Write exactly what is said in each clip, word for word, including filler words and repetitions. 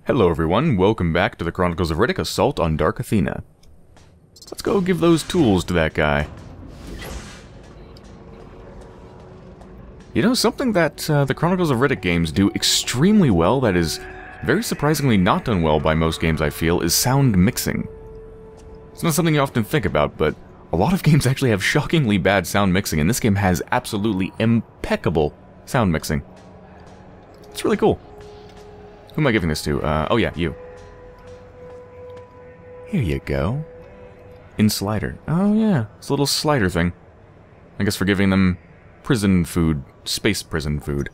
Hello everyone, welcome back to the Chronicles of Riddick Assault on Dark Athena. Let's go give those tools to that guy. You know, something that uh, the Chronicles of Riddick games do extremely well that is very surprisingly not done well by most games, I feel, is sound mixing. It's not something you often think about, but a lot of games actually have shockingly bad sound mixing, and this game has absolutely impeccable sound mixing. It's really cool. Who am I giving this to? Uh, oh yeah, you. Here you go. In slider. Oh yeah, it's a little slider thing. I guess for giving them prison food. Space prison food.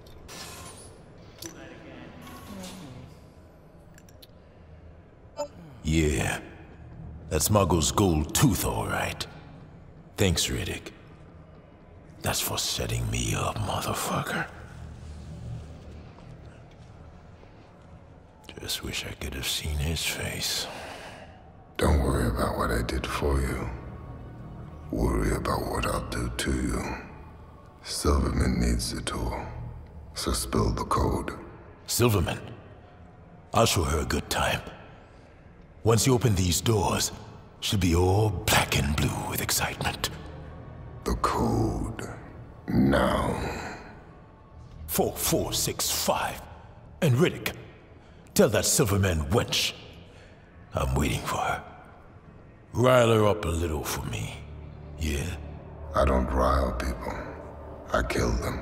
Yeah. That's Muggle's gold tooth, alright. Thanks, Riddick. That's for setting me up, motherfucker. Just wish I could have seen his face. Don't worry about what I did for you. Worry about what I'll do to you. Silverman needs the tool, so spill the code. Silverman? I'll show her a good time. Once you open these doors, she'll be all black and blue with excitement. The code. Now. Four, four, six, five. And Riddick, tell that Silverman wench I'm waiting for her. Rile her up a little for me, yeah? I don't rile people. I kill them.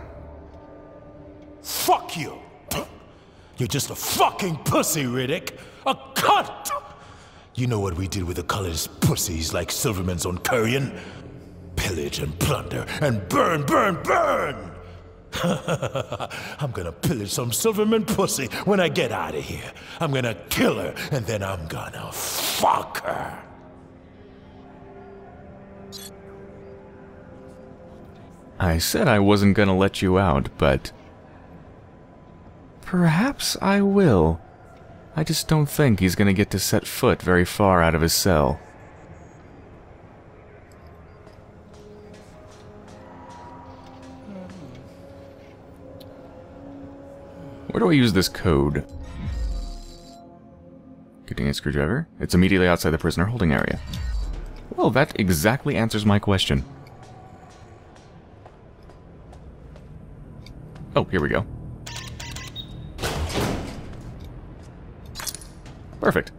Fuck you! You're just a fucking pussy, Riddick! A cunt! You know what we did with the colorless pussies like Silverman's on Currion? Pillage and plunder and burn, burn, burn! I'm gonna pillage some Silverman pussy when I get out of here. I'm gonna kill her, and then I'm gonna fuck her. I said I wasn't gonna let you out, but perhaps I will. I just don't think he's gonna get to set foot very far out of his cell. Where do I use this code? Getting a screwdriver. It's immediately outside the prisoner holding area. Well, that exactly answers my question. Oh, here we go. Perfect.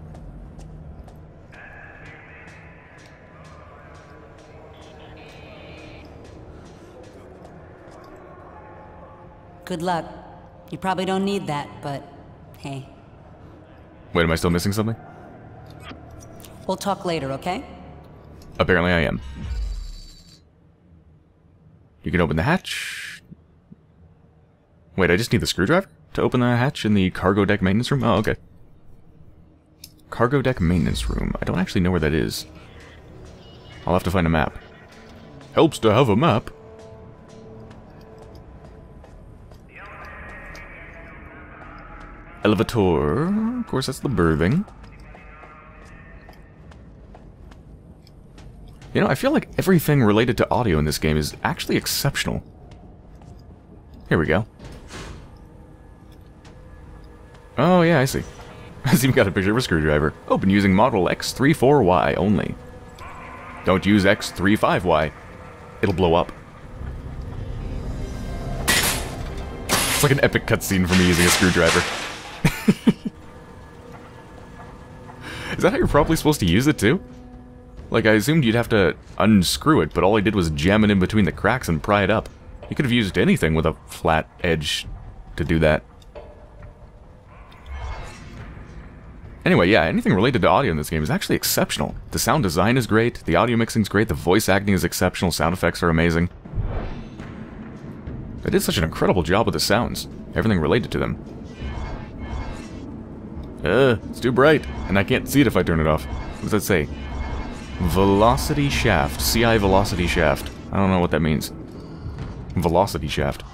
Good luck. You probably don't need that, but hey. Wait, am I still missing something? We'll talk later, okay? Apparently I am. You can open the hatch. Wait, I just need the screwdriver to open the hatch in the cargo deck maintenance room? Oh, okay. Cargo deck maintenance room. I don't actually know where that is. I'll have to find a map. Helps to have a map. Elevator. Of course, that's the birthing. You know, I feel like everything related to audio in this game is actually exceptional. Here we go. Oh, yeah, I see. I've even got a picture of a screwdriver. Open using model X thirty-four Y only. Don't use X thirty-five Y. It'll blow up. It's like an epic cutscene for me using a screwdriver. Is that how you're probably supposed to use it, too? Like, I assumed you'd have to unscrew it, but all I did was jam it in between the cracks and pry it up. You could have used anything with a flat edge to do that. Anyway, yeah, anything related to audio in this game is actually exceptional. The sound design is great, the audio mixing is great, the voice acting is exceptional, sound effects are amazing. They did such an incredible job with the sounds, everything related to them. Uh, it's too bright, and I can't see it if I turn it off. What does that say? Velocity shaft. C I velocity shaft. I don't know what that means. Velocity shaft.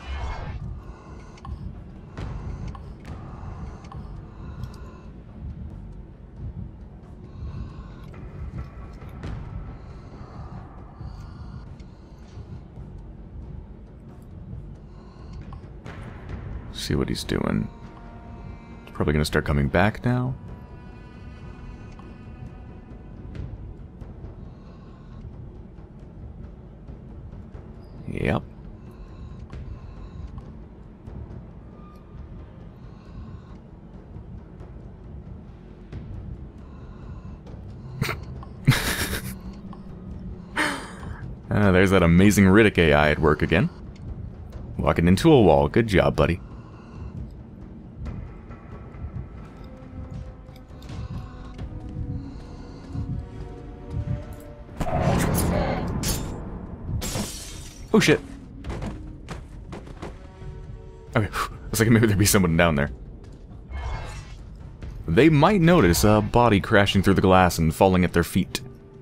See what he's doing. Probably gonna start coming back now. Yep. Uh, there's that amazing Riddick A I at work again. Walking into a wall. Good job, buddy. Oh shit. Okay, looks like maybe there'd be someone down there. They might notice a body crashing through the glass and falling at their feet.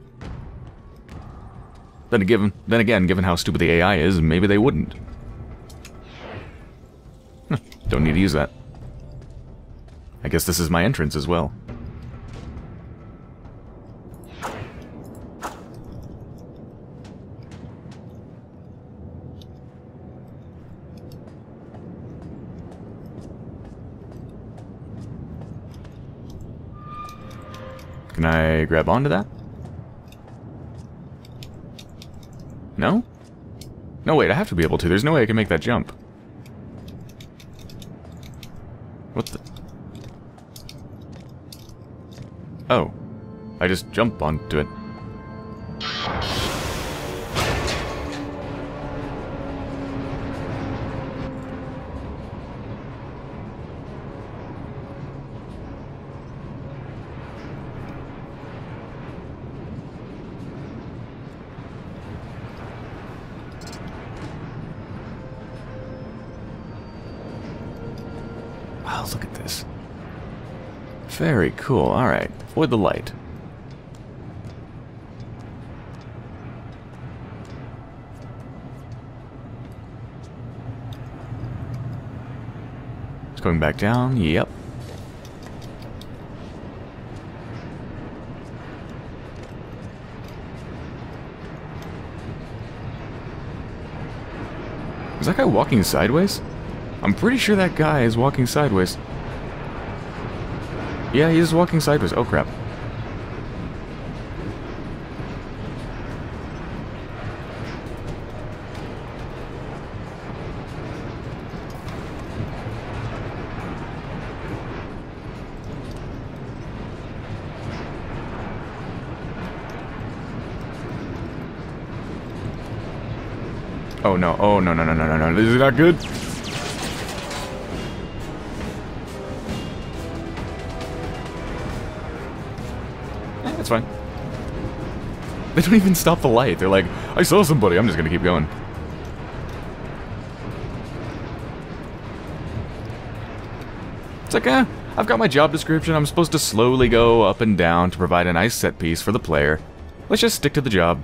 Then again, then again, given how stupid the A I is, maybe they wouldn't. Huh, don't need to use that. I guess this is my entrance as well. Can I grab onto that? No? No, wait, I have to be able to. There's no way I can make that jump. What the? Oh. I just jump onto it. Wow, look at this. Very cool. Alright. Avoid the light. It's going back down. Yep. Is that guy walking sideways? I'm pretty sure that guy is walking sideways. Yeah, he is walking sideways. Oh, crap. Oh, no. Oh, no, no, no, no, no, no. This is not good. That's fine. They don't even stop the light. They're like, I saw somebody, I'm just gonna keep going. It's like, eh, I've got my job description. I'm supposed to slowly go up and down to provide a nice set piece for the player. Let's just stick to the job.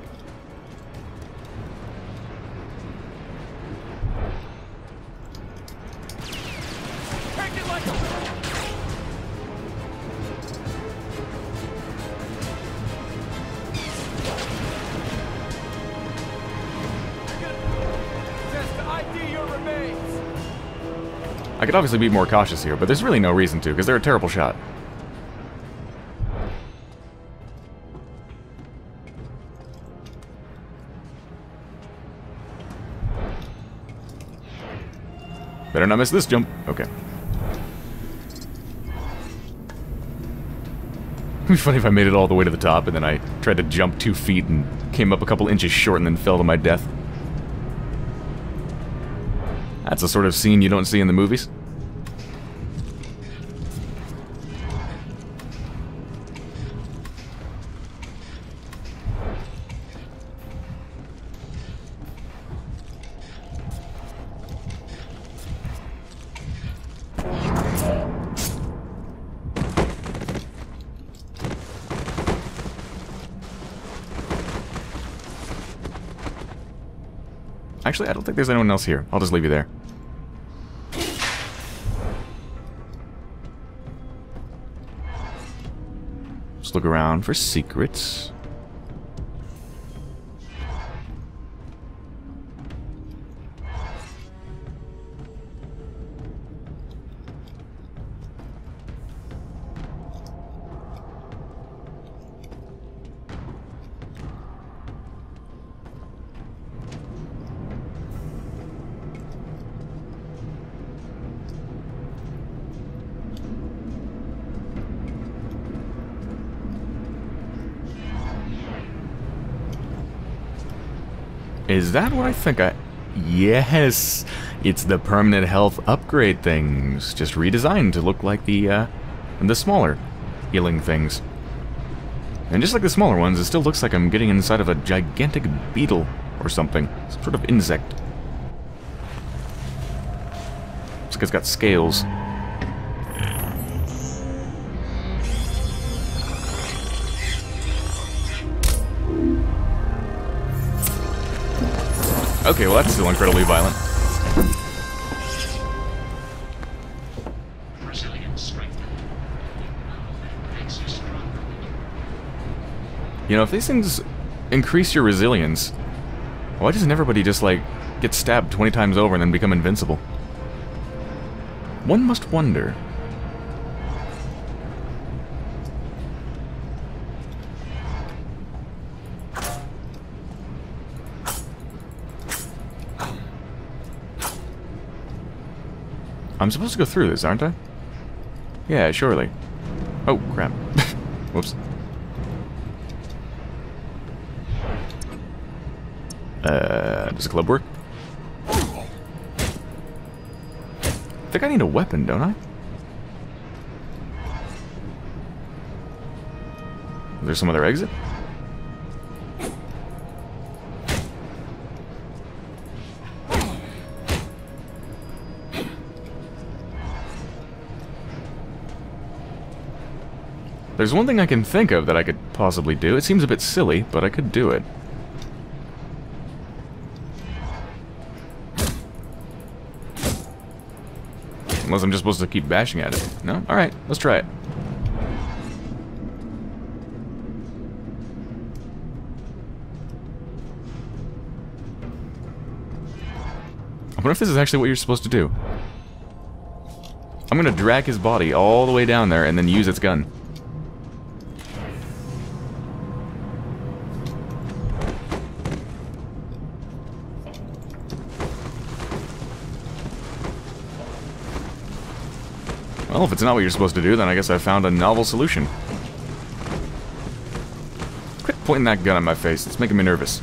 I could obviously be more cautious here, but there's really no reason to, because they're a terrible shot. Better not miss this jump. Okay. It'd be funny if I made it all the way to the top, and then I tried to jump two feet and came up a couple inches short and then fell to my death. That's the sort of scene you don't see in the movies. Actually, I don't think there's anyone else here. I'll just leave you there. Just look around for secrets. Is that what I think I... Yes! It's the permanent health upgrade things. Just redesigned to look like the, uh, the smaller healing things. And just like the smaller ones, it still looks like I'm getting inside of a gigantic beetle or something. Some sort of insect. Looks like it's got scales. Okay, well that's still incredibly violent. You know, if these things increase your resilience, why doesn't everybody just, like, get stabbed twenty times over and then become invincible? One must wonder. I'm supposed to go through this, aren't I? Yeah, surely. Oh, crap. Whoops. Uh, does the club work? I think I need a weapon, don't I? Is there some other exit? There's one thing I can think of that I could possibly do. It seems a bit silly, but I could do it. Unless I'm just supposed to keep bashing at it. No? Alright, let's try it. I wonder if this is actually what you're supposed to do. I'm gonna drag his body all the way down there and then use its gun. Well, if it's not what you're supposed to do, then I guess I found a novel solution. Quit pointing that gun at my face. It's making me nervous.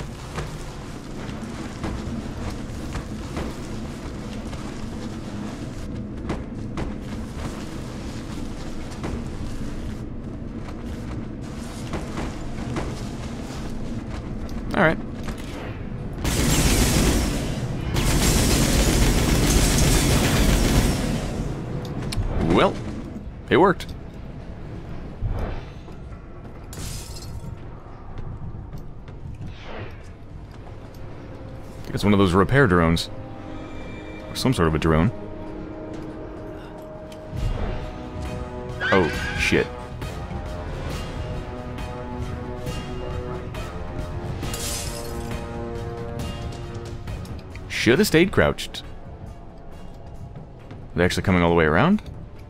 Alright. Well, it worked. I think it's one of those repair drones. Or some sort of a drone. Oh, shit. Should have stayed crouched. Are they actually coming all the way around?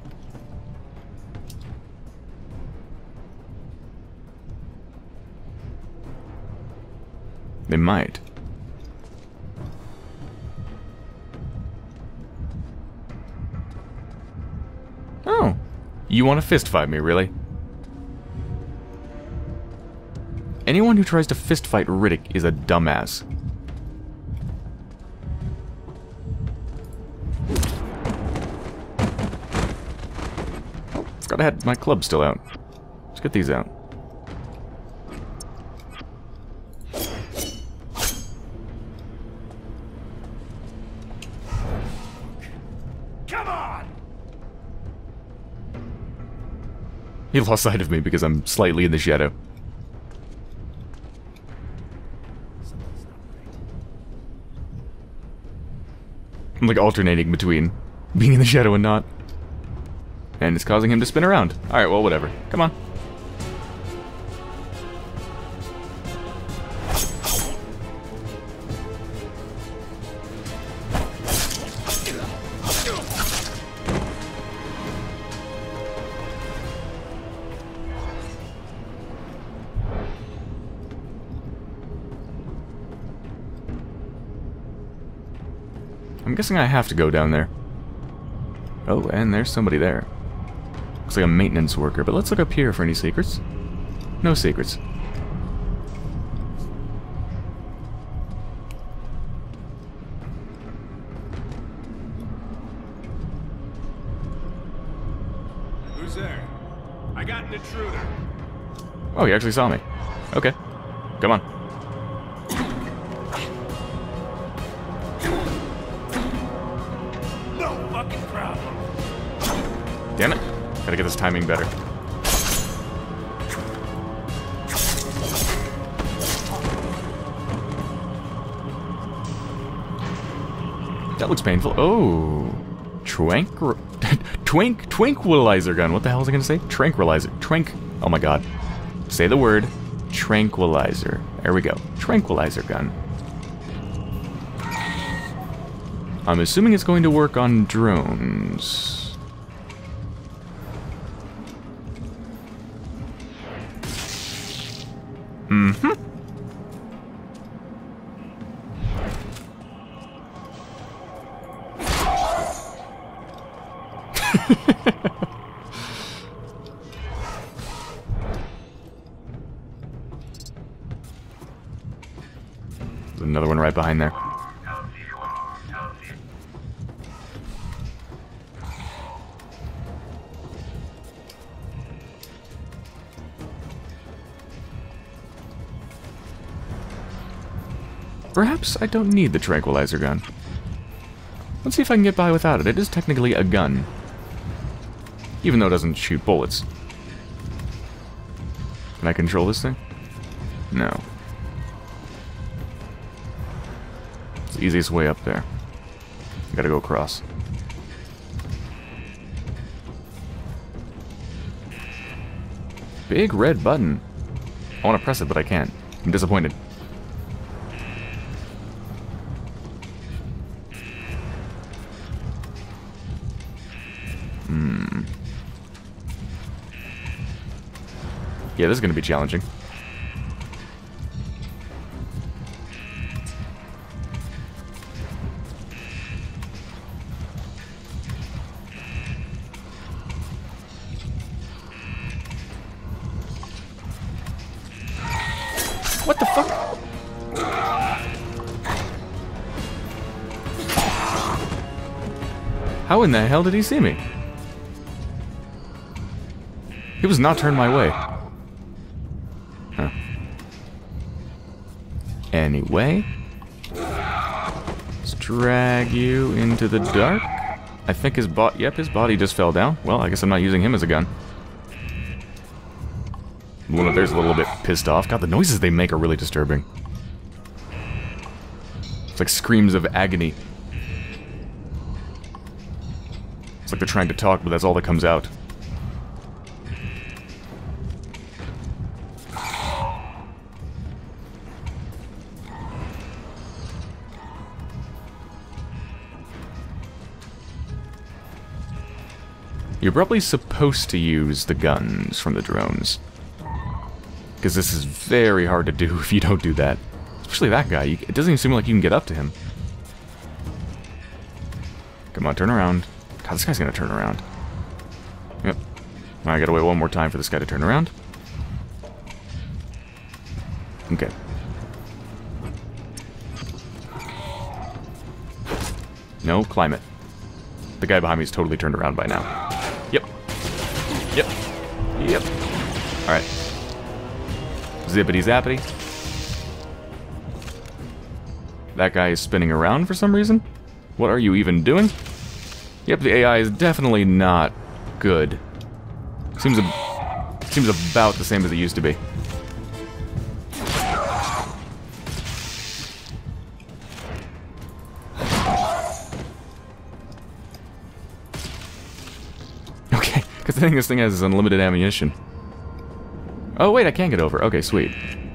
They might. Oh. You want to fist fight me, really? Anyone who tries to fist fight Riddick is a dumbass. Oh, forgot I had my club still out. Let's get these out. He lost sight of me because I'm slightly in the shadow. I'm like alternating between being in the shadow and not. And it's causing him to spin around. Alright, well, whatever. Come on. I'm guessing I have to go down there. Oh, and there's somebody there. Looks like a maintenance worker, but let's look up here for any secrets. No secrets. Who's there? I got an intruder. Oh, he actually saw me. Okay. Come on. No fucking problem. Damn it. Gotta get this timing better. That looks painful. Oh. Trank... Twink... Tranquilizer gun. What the hell was I gonna say? Tranquilizer. Trank... Oh my god. Say the word. Tranquilizer. There we go. Tranquilizer gun. I'm assuming it's going to work on drones. Mm-hmm. There's another one right behind there. Perhaps I don't need the tranquilizer gun. Let's see if I can get by without it. It is technically a gun. Even though it doesn't shoot bullets. Can I control this thing? No. It's the easiest way up there. Gotta go across. Big red button. I want to press it, but I can't. I'm disappointed. Hmm. Yeah, this is going to be challenging. What the fuck? How in the hell did he see me? He was not turned my way. Huh. Anyway. Let's drag you into the dark. I think his bot- yep, his body just fell down. Well, I guess I'm not using him as a gun. The one up there's a little bit pissed off. God, the noises they make are really disturbing. It's like screams of agony. It's like they're trying to talk, but that's all that comes out. You're probably supposed to use the guns from the drones. Because this is very hard to do if you don't do that. Especially that guy. You, it doesn't even seem like you can get up to him. Come on, turn around. God, this guy's gonna turn around. Yep. I gotta wait one more time for this guy to turn around. Okay. No, climb it. The guy behind me is totally turned around by now. Yep. Yep. Yep. Alright. Zippity zappity. That guy is spinning around for some reason. What are you even doing? Yep, the A I is definitely not good. Seems a, seems about the same as it used to be. Okay, because I think this thing has unlimited ammunition. Oh wait, I can't get over. Okay, sweet.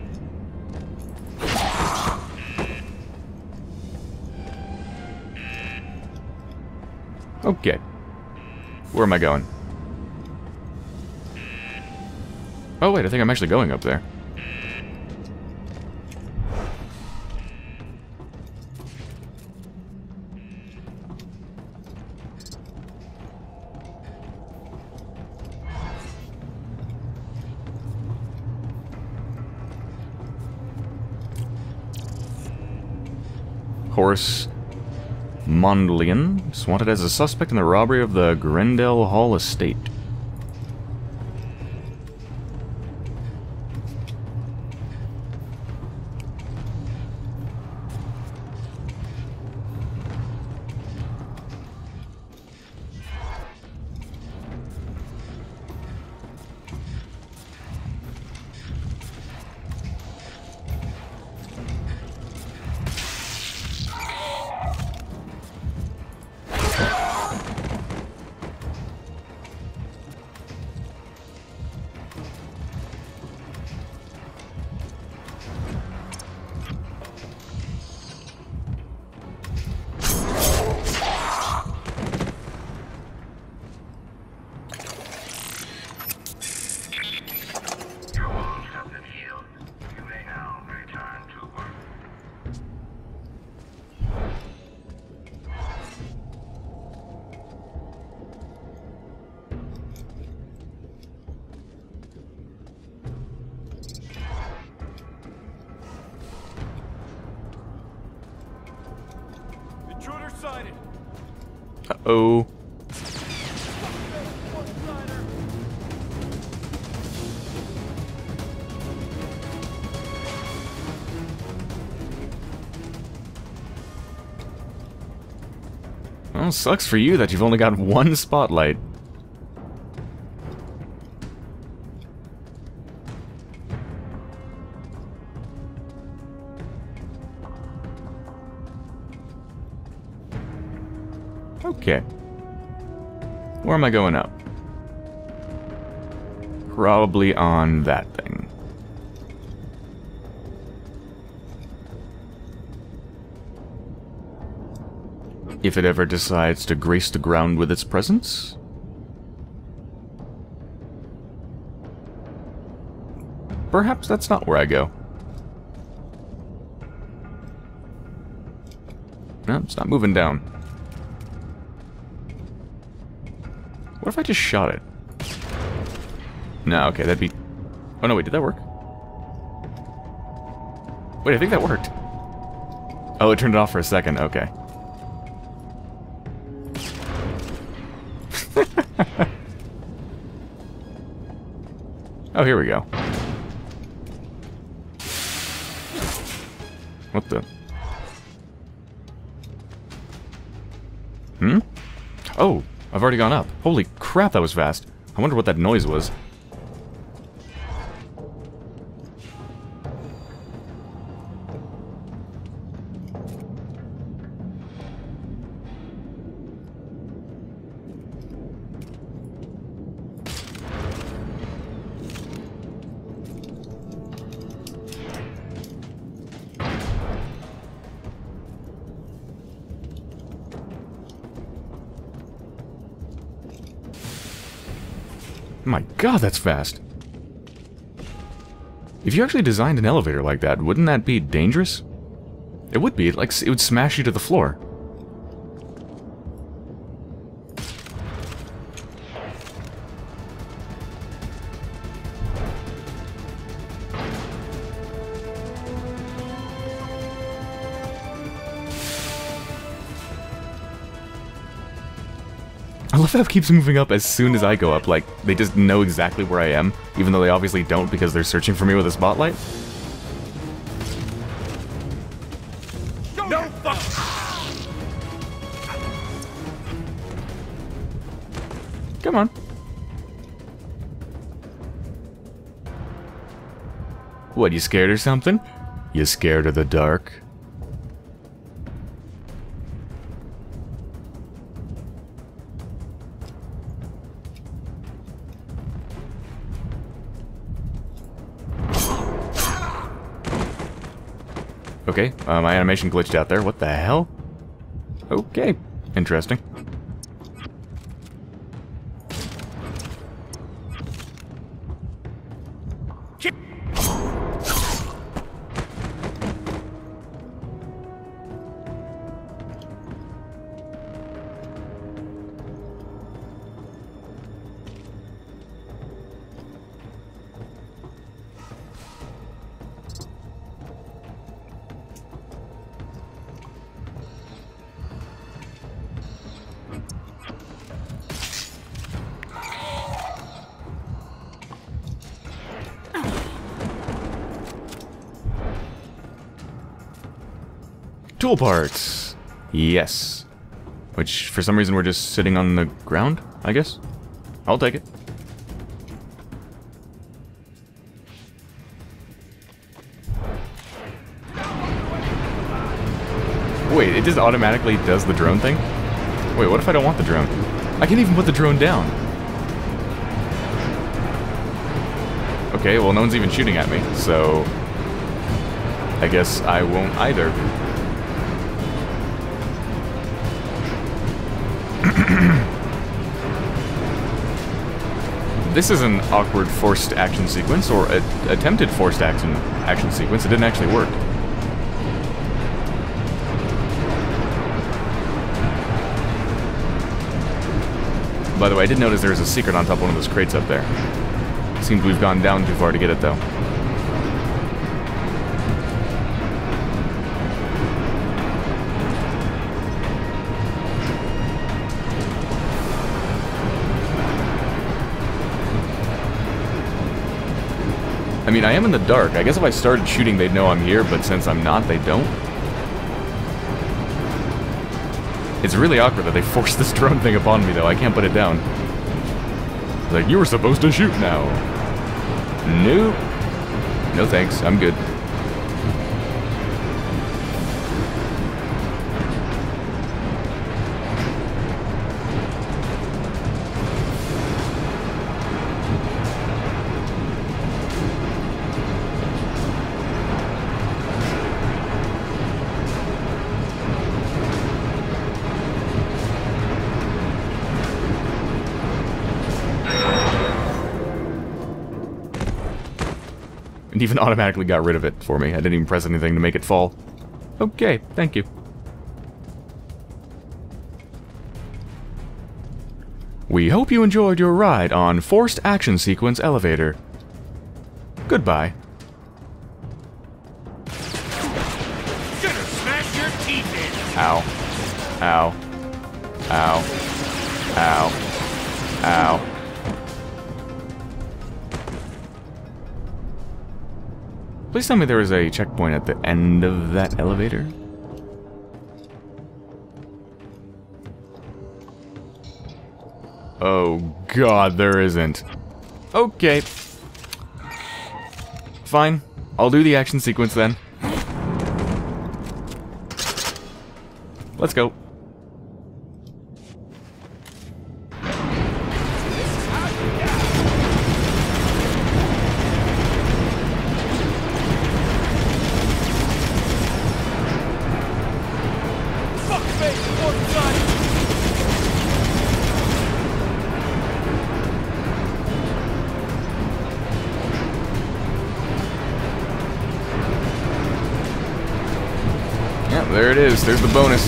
Okay. Where am I going? Oh wait, I think I'm actually going up there. Horace Mondlian is wanted as a suspect in the robbery of the Grendel Hall estate. Uh-oh. Well, sucks for you that you've only got one spotlight. Okay. Where am I going up? Probably on that thing. If it ever decides to grace the ground with its presence. Perhaps that's not where I go. No, it's not moving down. What if I just shot it? No, okay, that'd be... Oh no, wait, did that work? Wait, I think that worked. Oh, it turned it off for a second, okay. Oh, here we go. What the? Hmm? Oh, I've already gone up. Holy crap, that was fast. I wonder what that noise was. My god, that's fast. If you actually designed an elevator like that, wouldn't that be dangerous? It would be. Like, it would smash you to the floor. I love how it keeps moving up as soon as I go up, like, they just know exactly where I am, even though they obviously don't because they're searching for me with a spotlight. No fuck! Come on. What, you scared or something? You scared of the dark? Okay, uh, my animation glitched out there. What the hell? Okay, interesting. Tool parts! Yes. Which, for some reason, we're just sitting on the ground, I guess? I'll take it. Wait, it just automatically does the drone thing? Wait, what if I don't want the drone? I can't even put the drone down. Okay, well, no one's even shooting at me, so... I guess I won't either. This is an awkward forced action sequence, or a attempted forced action action sequence. It didn't actually work. By the way, I did notice there's a secret on top of one of those crates up there. Seems we've gone down too far to get it, though. I mean, I am in the dark. I guess if I started shooting, they'd know I'm here, but since I'm not, they don't. It's really awkward that they forced this drone thing upon me, though. I can't put it down. Like, you were supposed to shoot now. Nope. No thanks, I'm good. It even automatically got rid of it for me. I didn't even press anything to make it fall. Okay, thank you. We hope you enjoyed your ride on Forced Action Sequence Elevator. Goodbye. Gonna smash your teeth in. Ow. Ow. Ow. Ow. Ow. Please tell me there was a checkpoint at the end of that elevator. Oh god, there isn't. Okay. Fine. I'll do the action sequence then. Let's go. Yeah, there it is. There's the bonus.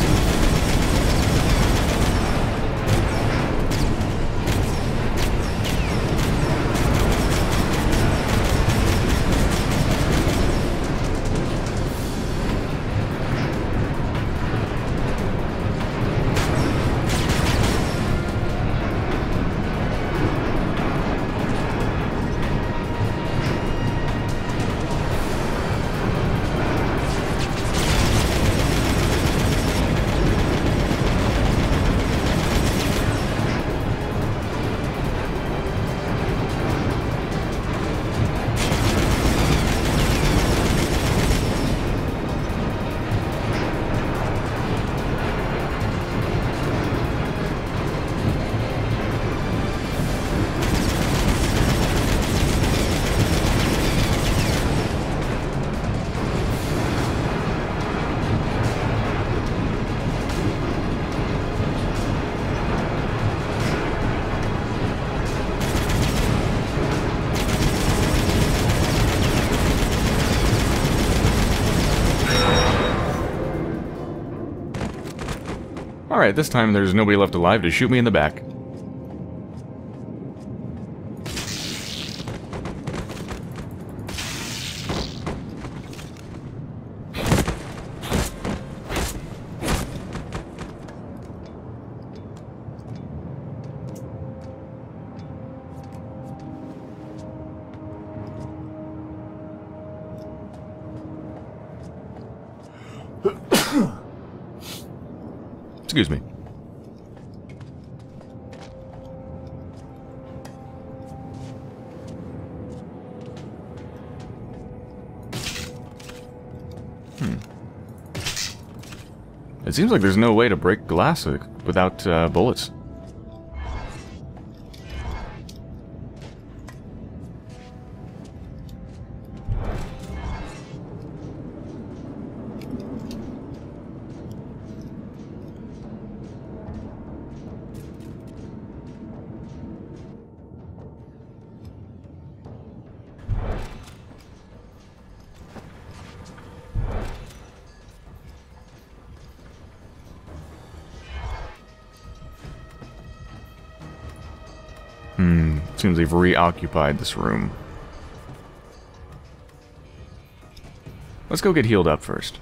Alright, this time there's nobody left alive to shoot me in the back. Excuse me. Hmm. It seems like there's no way to break glass without uh, bullets. Hmm, seems they've reoccupied this room. Let's go get healed up first.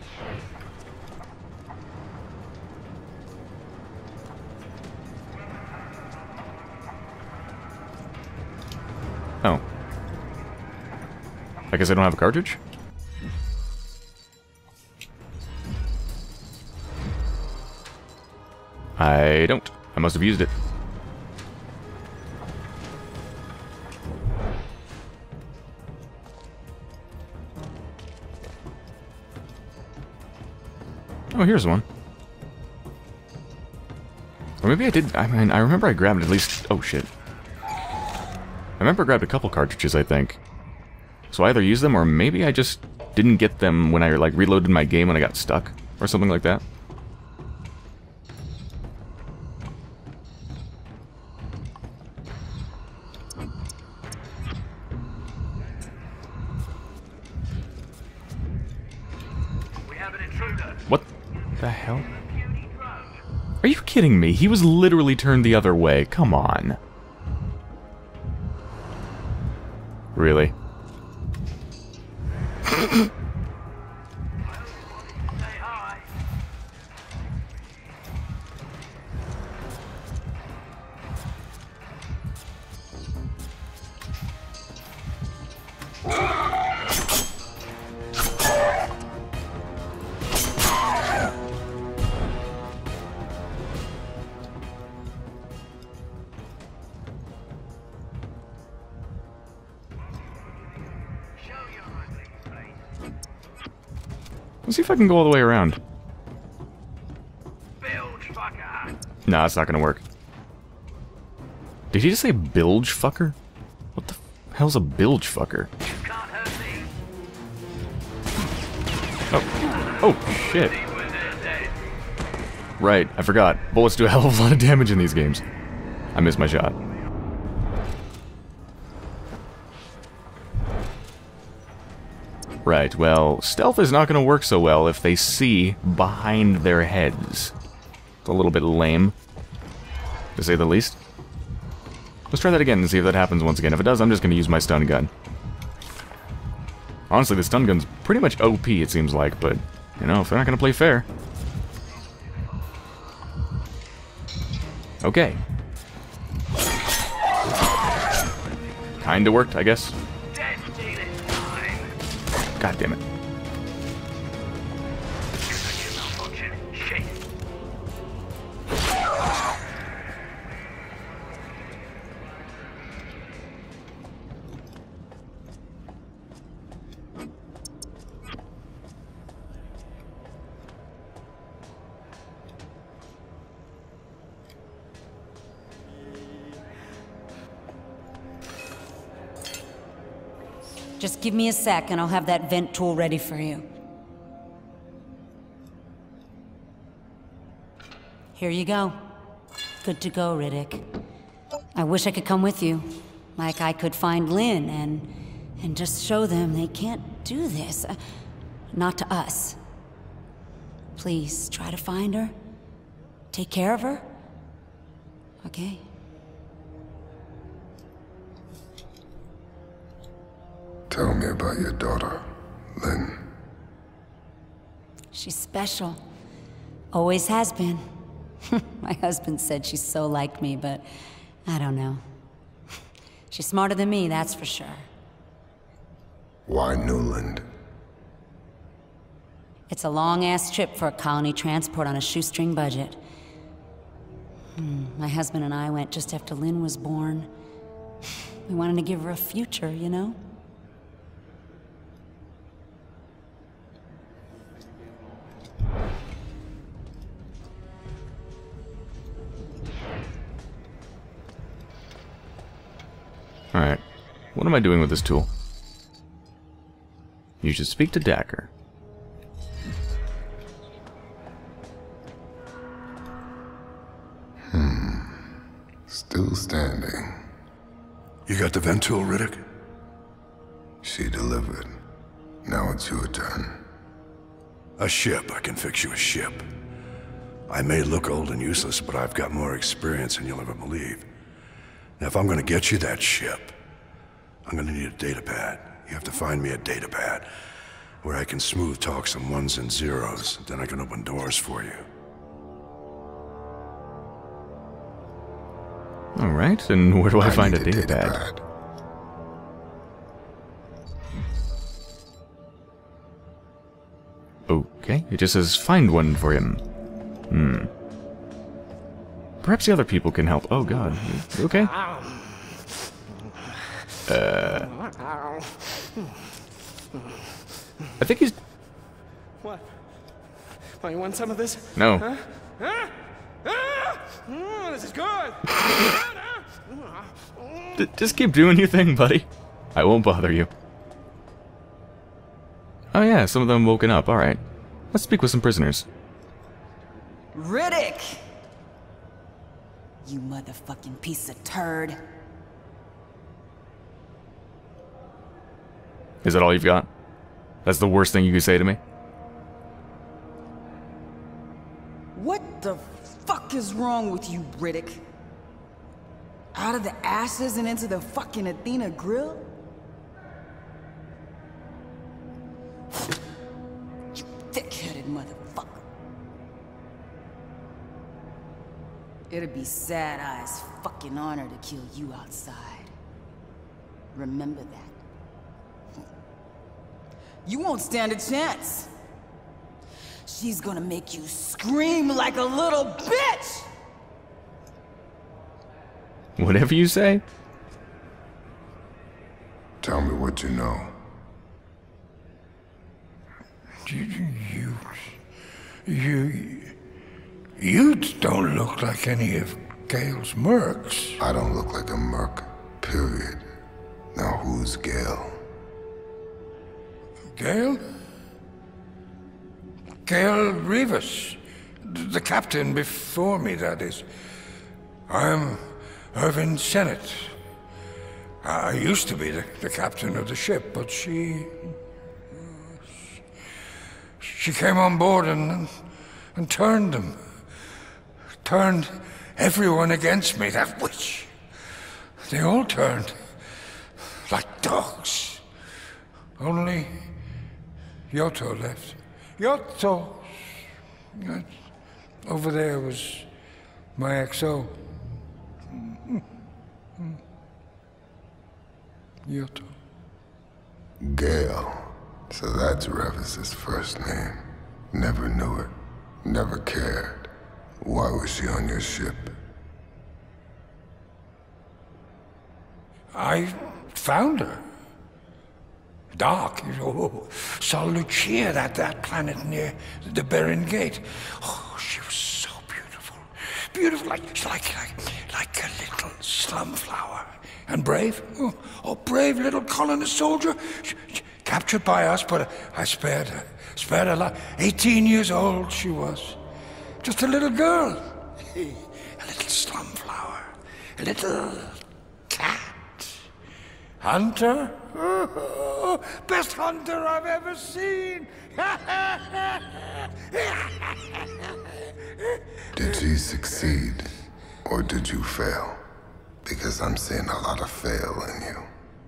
Oh. I guess I don't have a cartridge? I don't. I must have used it. Oh, here's one. Or maybe I did. I mean, I remember I grabbed at least. Oh shit! I remember I grabbed a couple cartridges, I think. So I either used them, or maybe I just didn't get them when I like reloaded my game when I got stuck, or something like that. We have an intruder. What the hell? Are you kidding me? He was literally turned the other way. Come on. Really? Let's see if I can go all the way around. Bilge fucker. Nah, it's not gonna work. Did he just say bilge fucker? What the hell's a bilge fucker? You can't hurt me. Oh, oh shit. Right, I forgot. Bullets do a hell of a lot of damage in these games. I missed my shot. Right, well, stealth is not going to work so well if they see behind their heads. It's a little bit lame, to say the least. Let's try that again and see if that happens once again. If it does, I'm just going to use my stun gun. Honestly, the stun gun's pretty much O P, it seems like, but, you know, if they're not going to play fair. Okay. Kinda worked, I guess. God damn it. Just give me a sec and I'll have that vent tool ready for you. Here you go. Good to go, Riddick. I wish I could come with you. Like I could find Lynn and... and just show them they can't do this. Uh, not to us. Please, try to find her. Take care of her. Okay? Tell me about your daughter, Lynn. She's special. Always has been. My husband said she's so like me, but I don't know. She's smarter than me, that's for sure. Why Newland? It's a long-ass trip for a colony transport on a shoestring budget. Hmm, my husband and I went just after Lynn was born. We wanted to give her a future, you know? Alright. What am I doing with this tool? You should speak to Dagger. Hmm. Still standing. You got the vent tool, Riddick? She delivered. Now it's your turn. A ship. I can fix you a ship. I may look old and useless, but I've got more experience than you'll ever believe. Now, if I'm gonna get you that ship, I'm gonna need a data pad. You have to find me a data pad where I can smooth talk some ones and zeros. Then I can open doors for you. Alright, and where do I, I find a need data, pad? Okay, it just says find one for him. Hmm. Perhaps the other people can help. Oh god. You okay? Uh... I think he's... What? Oh, you want some of this? No. Huh? Huh? Ah! Mm, this is good! D just keep doing your thing, buddy. I won't bother you. Oh yeah, some of them woken up. Alright. Let's speak with some prisoners. Riddick! You motherfucking piece of turd. Is that all you've got? That's the worst thing you could say to me? What the fuck is wrong with you, Riddick? Out of the ashes and into the fucking Athena grill? You thick-headed motherfucker. It'd be Sad Eye's fucking honor to kill you outside. Remember that. You won't stand a chance. She's gonna make you scream like a little bitch! Whatever you say. Tell me what you know. You, you, you, you don't look like any of Gale's mercs. I don't look like a merc, period. Now who's Gale? Gale? Gale Rivas. The captain before me, that is. I'm Irvin Sennett. I used to be the, the captain of the ship, but she... She came on board and, and, and turned them. Turned everyone against me, that witch. They all turned. Like dogs. Only Yoto left. Yoto! Over there was my X O. Yoto. Gale. So that's Revis's first name. Never knew it. Never cared. Why was she on your ship? I found her. Dark, you know. Saw Lucia, that, that planet near the Bering Gate. Oh, she was so beautiful. Beautiful, like, like, like, like a little slum flower. And brave. Oh, oh brave little colonist soldier. She, she, captured by us, but I spared her. Spared her life. eighteen years old she was. Just a little girl. A little slum flower. A little cat. Hunter? Oh, best hunter I've ever seen! Did she succeed, or did you fail? Because I'm seeing a lot of fail in you.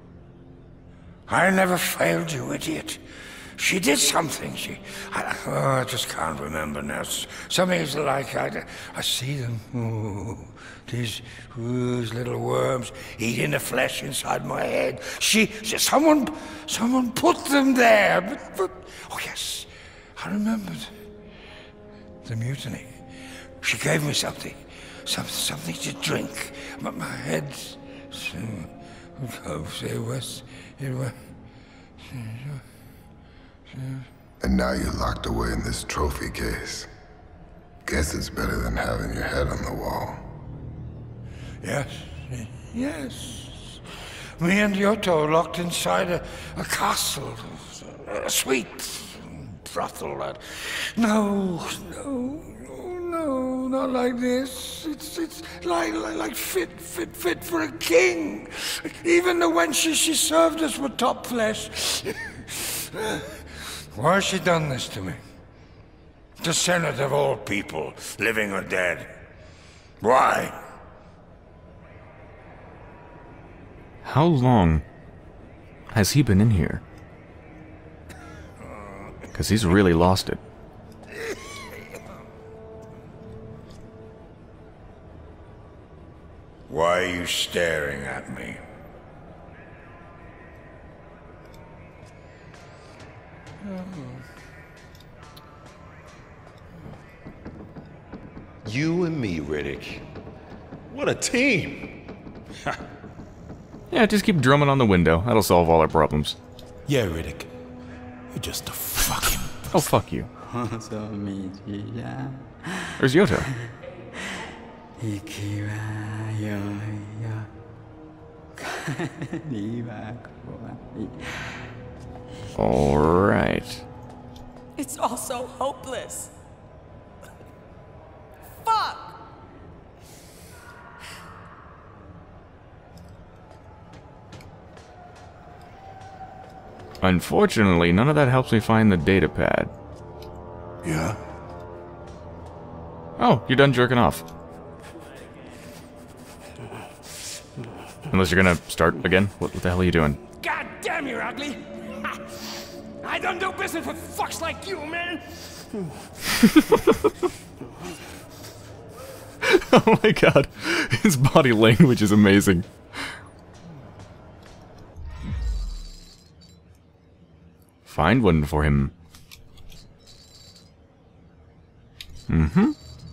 I never failed you, idiot. She did something. She... I, oh, I just can't remember now. Something's like... I, I see them. Ooh, these, ooh, these little worms eating the flesh inside my head. She... she someone... Someone put them there. But, but... Oh, yes. I remembered. The mutiny. She gave me something. Some, something to drink. My, my head's... Oh, say West... It was... And now you're locked away in this trophy case. Guess it's better than having your head on the wall. Yes, yes. Me and Yoto locked inside a, a castle, a sweet brothel. That... No, no, no, no, not like this. It's it's like like, like fit, fit, fit for a king. Even the wenches she served us were top flesh. Why has she done this to me? The Senate of all people, living or dead. Why? How long has he been in here? Because he's really lost it. Why are you staring at me? You and me, Riddick. What a team! Yeah, just keep drumming on the window. That'll solve all our problems. Yeah, Riddick. You're just a fucking... Oh, fuck you. Where's Yoto? Alright. It's all so hopeless. Fuck! Unfortunately, none of that helps me find the data pad. Yeah? Oh, you're done jerking off. Unless you're gonna start again? What, what the hell are you doing? God damn, you're ugly. I don't do business with fucks like you, man. Oh my god. His body language is amazing. Find one for him. Mm-hmm.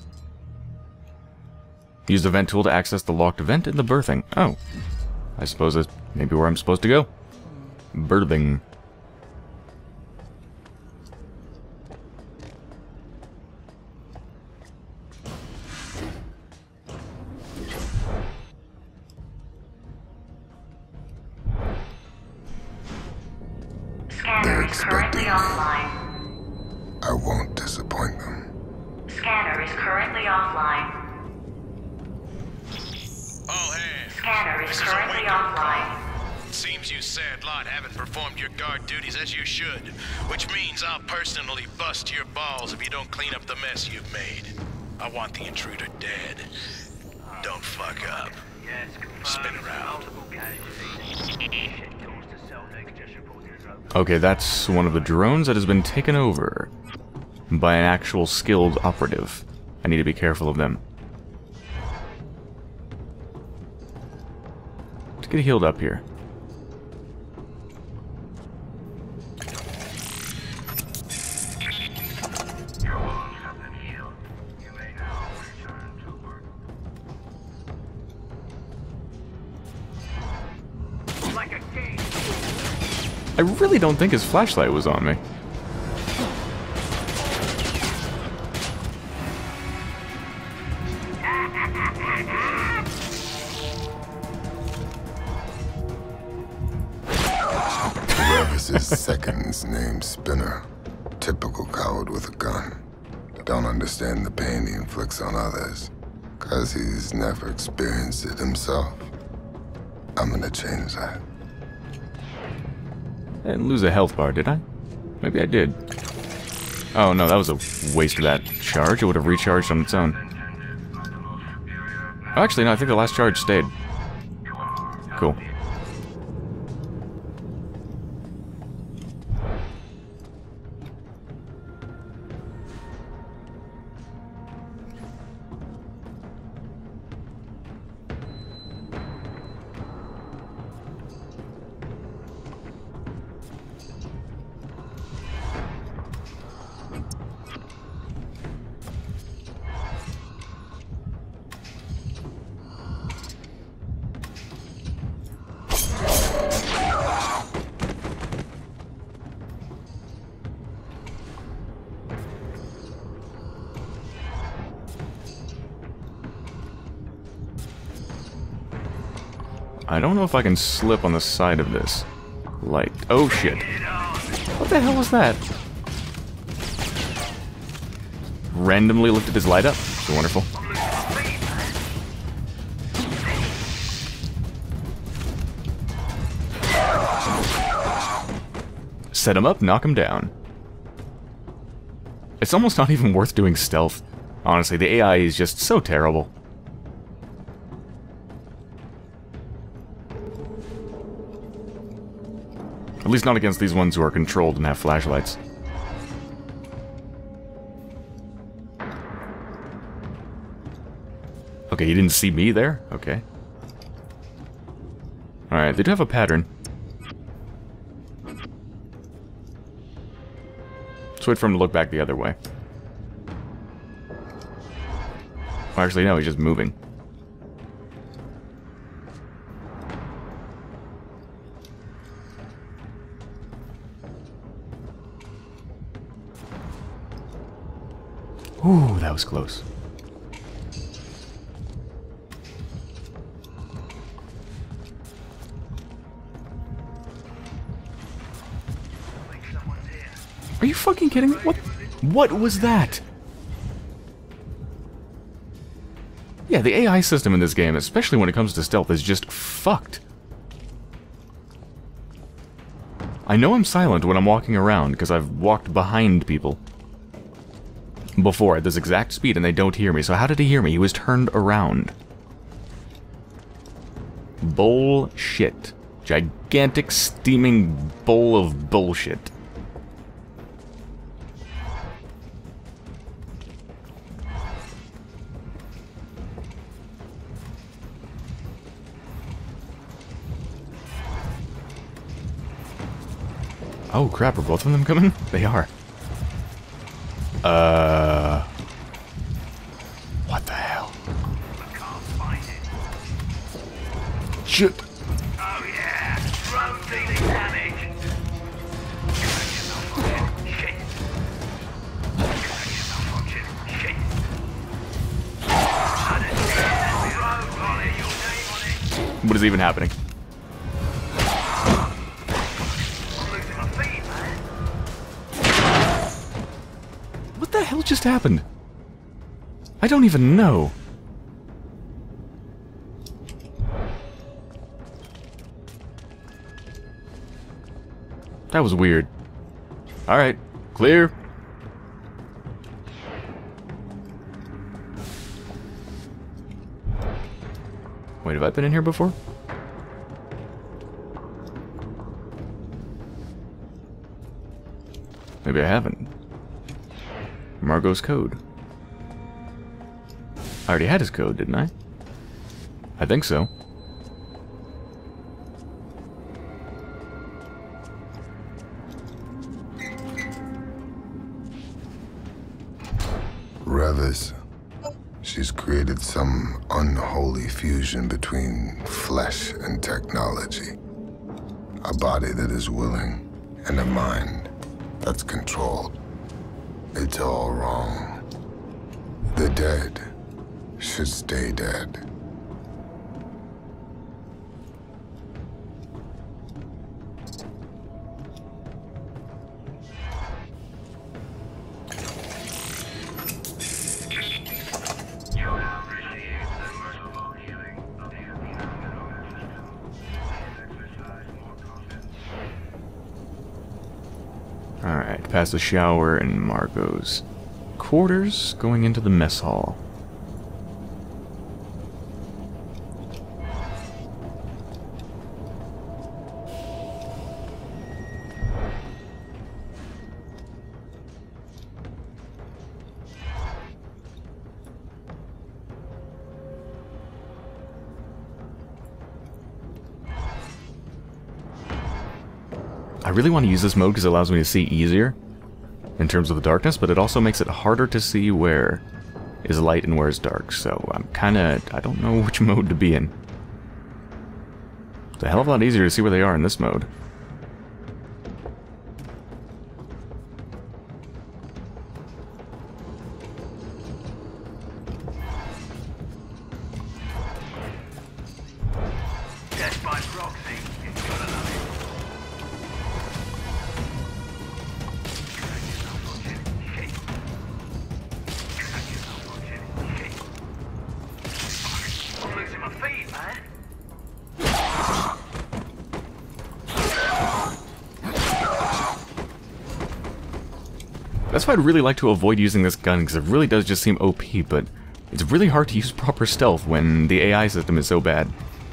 Use the vent tool to access the locked vent in the berthing. Oh. I suppose that's maybe where I'm supposed to go. Berthing. They're expecting me. I won't disappoint them. Scanner is currently offline. All hands. Scanner is This is a currently wake-up offline. call. It seems you sad lot haven't performed your guard duties as you should, which means I'll personally bust your balls if you don't clean up the mess you've made. I want the intruder dead. Don't fuck up. Yes, Spin around. multiple casualties. Shit tools to sell next just reported as open. Okay, that's one of the drones that has been taken over by an actual skilled operative. I need to be careful of them. Let's get healed up here. Your wounds have been healed. You may now return to work. Like a king. I really don't think his flashlight was on me. His second's named Spinner. Typical coward with a gun. Don't understand the pain he inflicts on others, cause he's never experienced it himself. I'm gonna change that. I didn't lose a health bar, did I? Maybe I did. Oh no, that was a waste of that charge. It would have recharged on its own. Oh, actually, no, I think the last charge stayed. Cool. I don't know if I can slip on the side of this light. Oh shit. What the hell was that? Randomly lifted his light up. So wonderful. Set him up, knock him down. It's almost not even worth doing stealth. Honestly, the A I is just so terrible. At least not against these ones who are controlled and have flashlights. Okay, he didn't see me there? Okay. Alright, they do have a pattern. Let's wait for him to look back the other way. Actually, no, he's just moving. Ooh, that was close. Are you fucking kidding me? What? What was that? Yeah, the A I system in this game, especially when it comes to stealth, is just fucked. I know I'm silent when I'm walking around, because I've walked behind people before at this exact speed and they don't hear me. So how did he hear me? He was turned around. Bullshit. Gigantic steaming bowl of bullshit. Oh crap, are both of them coming? They are. Uh... What the hell? I can't find it. Shit! Oh yeah! Drone dealing damage! Shit! Shit! What is even happening? What the hell just happened? I don't even know. That was weird. Alright, clear. Wait, have I been in here before? Maybe I haven't. Margot's code. I already had his code, didn't I? I think so. Revis. She's created some unholy fusion between flesh and technology. A body that is willing, and a mind that's controlled. It's all wrong. The dead should stay dead. Alright, past the shower and Margot's quarters, going into the mess hall. I really want to use this mode because it allows me to see easier in terms of the darkness, but it also makes it harder to see where is light and where is dark, so I'm kind of, I don't know which mode to be in. It's a hell of a lot easier to see where they are in this mode. That's why I'd really like to avoid using this gun, because it really does just seem O P, but it's really hard to use proper stealth when the A I system is so bad.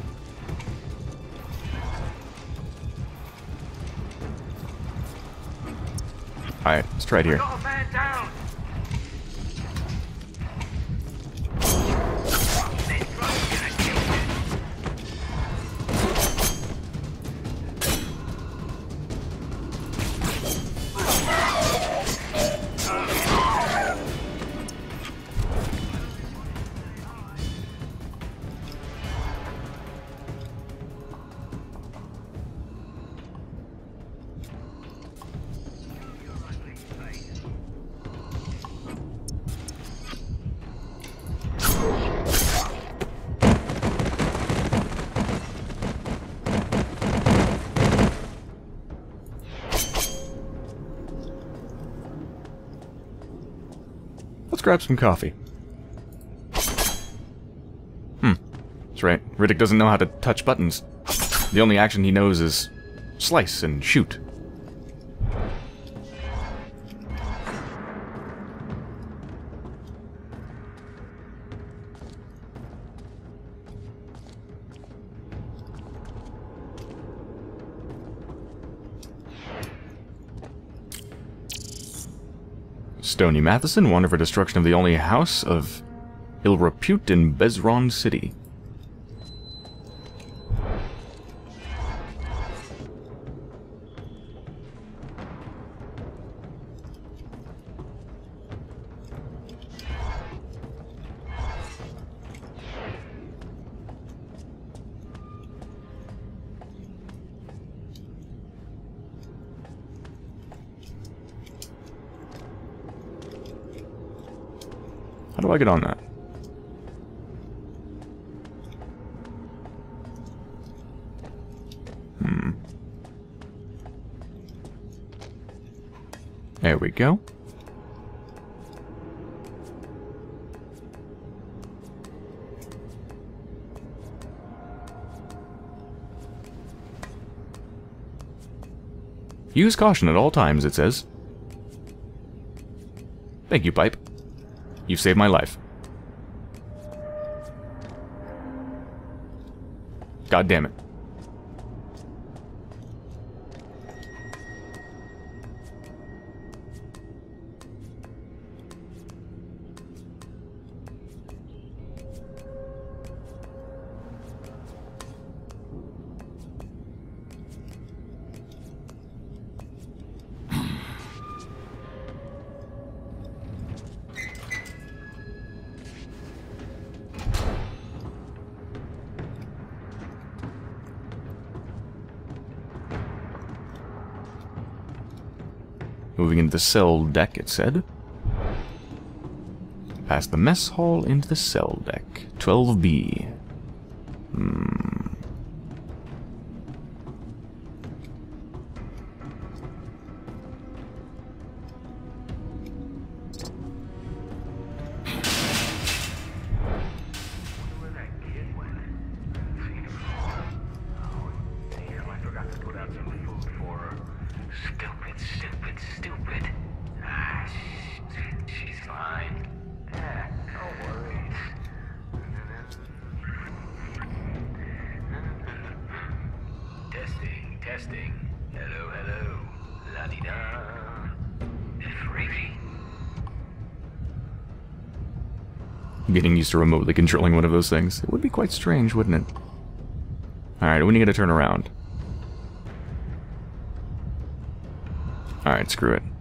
Alright, let's try it here. Let's grab some coffee. Hmm. That's right. Riddick doesn't know how to touch buttons. The only action he knows is slice and shoot. Stony Matheson wanted for destruction of the only house of ill repute in Bezron City. How do I get on that? Hmm. There we go. Use caution at all times, it says. Thank you, Pipe. You've saved my life. God damn it. Moving into the cell deck, it said. Past the mess hall into the cell deck. twelve B. Hmm. Getting used to remotely controlling one of those things. It would be quite strange, wouldn't it? Alright, when are you gonna turn around? Alright, screw it.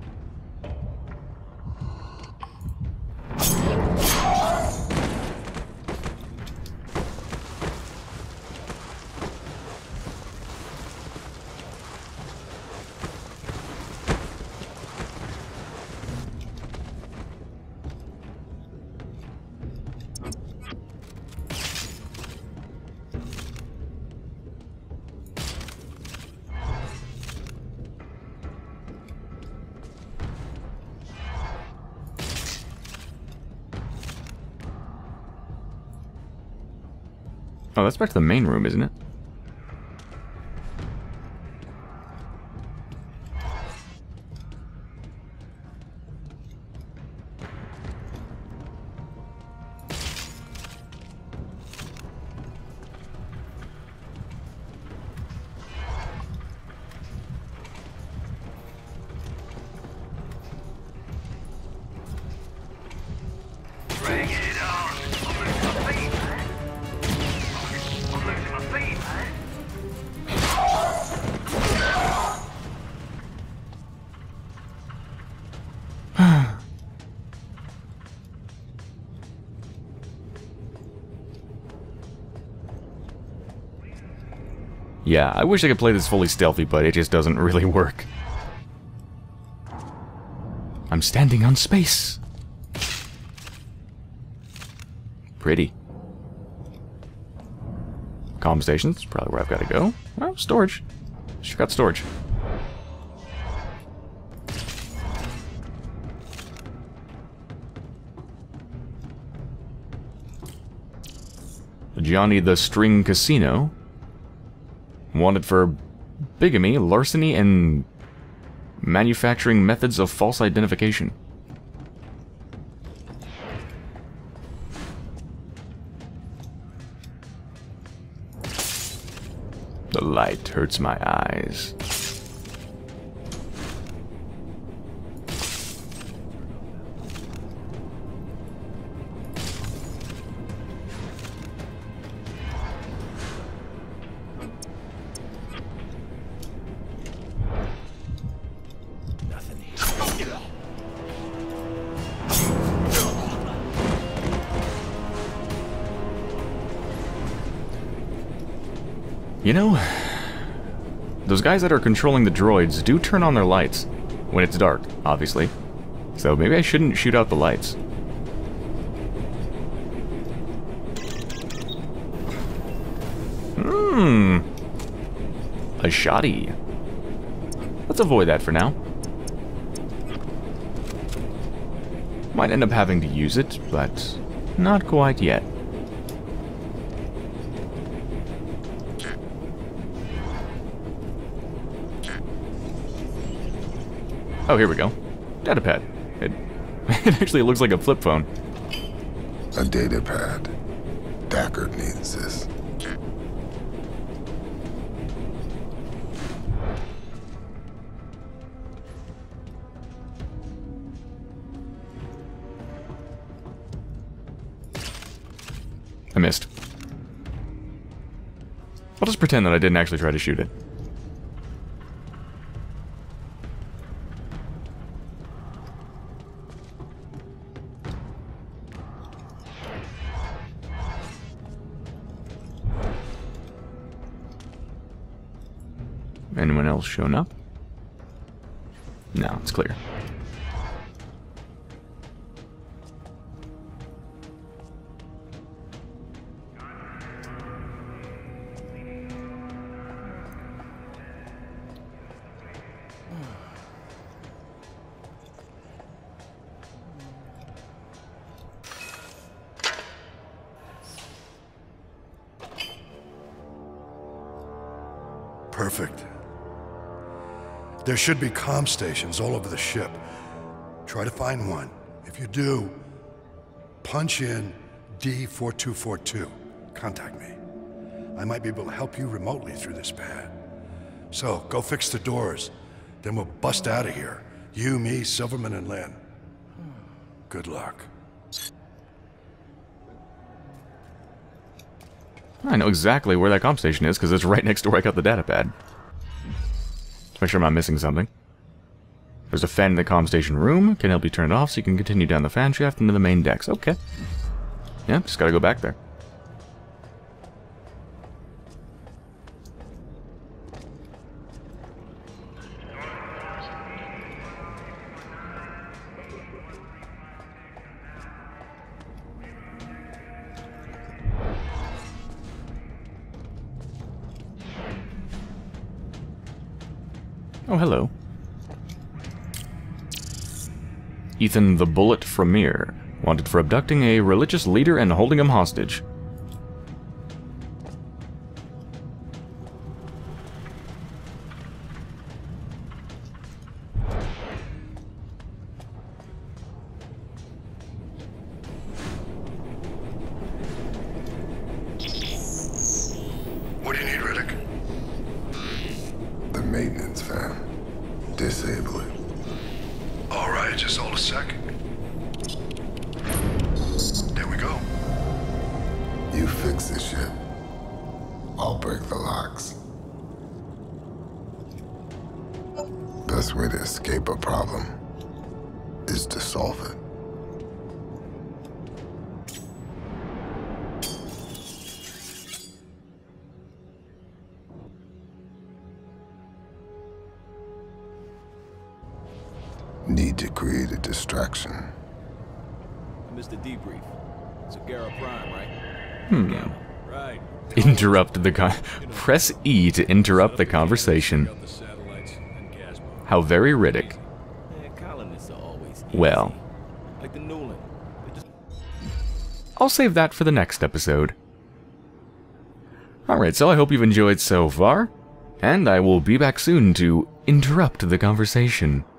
Oh, that's back to the main room, isn't it? Yeah, I wish I could play this fully stealthy, but it just doesn't really work. I'm standing on space. Pretty. Comm stations, probably where I've got to go. Well, storage. Sure got storage. Johnny the String Casino. Wanted for bigamy, larceny, and manufacturing methods of false identification. The light hurts my eyes. You know, those guys that are controlling the droids do turn on their lights when it's dark, obviously. So maybe I shouldn't shoot out the lights. Hmm. A shoddy. Let's avoid that for now. Might end up having to use it, but not quite yet. Oh, here we go. Datapad. It, it actually looks like a flip phone. A datapad. Deckard needs this. I missed. I'll just pretend that I didn't actually try to shoot it. Anyone else shown up? No, it's clear. Perfect. There should be comm stations all over the ship. Try to find one. If you do, punch in D four two four two. Contact me. I might be able to help you remotely through this pad. So, go fix the doors. Then we'll bust out of here. You, me, Silverman, and Lynn. Good luck. I know exactly where that comm station is, because it's right next to where I got the datapad. Make sure I'm not missing something. There's a fan in the comm station room. Can help you turn it off so you can continue down the fan shaft into the main decks. Okay. Yeah, just gotta go back there. Oh, hello. Ethan the Bullet Fromere, wanted for abducting a religious leader and holding him hostage. What do you need, Riddick? The maintenance fan. Disable it. All right, just hold a sec. There we go. You fix the ship. I'll break the locks. Best way to escape a problem is to solve it. Need to create a distraction. Mister Debrief. It's a Gara Prime, right? Hmm. Yeah, right. Interrupt the con- Press E to interrupt the conversation. How very Riddick. Well. Like the Newland. I'll save that for the next episode. Alright, so I hope you've enjoyed so far, and I will be back soon to interrupt the conversation.